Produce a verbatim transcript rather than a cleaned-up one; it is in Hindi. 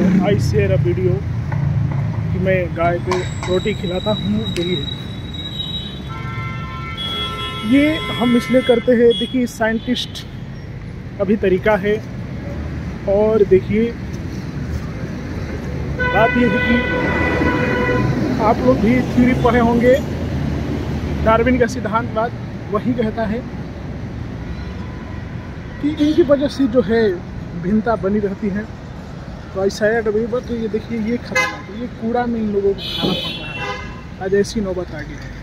आई शेयर अ वीडियो कि मैं गाय को रोटी खिलाता हूँ। देखिए ये हम इसलिए करते हैं, देखिए साइंटिस्ट अभी तरीका है। और देखिए बात ये है कि आप लोग भी थ्योरी पढ़े होंगे, डार्विन का सिद्धांत बात वही कहता है कि इनकी वजह से जो है भिन्नता बनी रहती है। तो ऐसा है तो ये देखिए ये खतरनाक, ये कूड़ा में इन लोगों को खाना पड़ रहा है। आज ऐसी नौबत आ गई है।